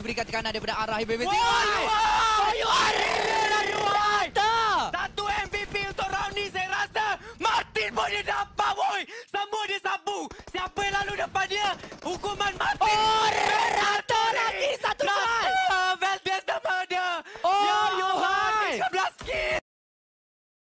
diberikan tekanan daripada arah HBBT. Satu MVP untuk round ni saya rasa Martin pun dia dapat boy. Semua dia sabu. Siapa yang lalu depan dia? Hukuman Martin.